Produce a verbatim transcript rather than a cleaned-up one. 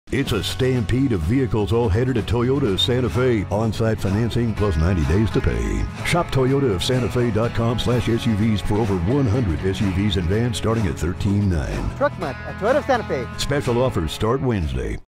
It's a stampede of vehicles all headed to Toyota of Santa Fe. On-site financing plus ninety days to pay. Shop Toyota of Santa Fe dot com slash S U Vs for over one hundred S U Vs and vans starting at thirteen nine. Truck month at Toyota of Santa Fe. Special offers start Wednesday.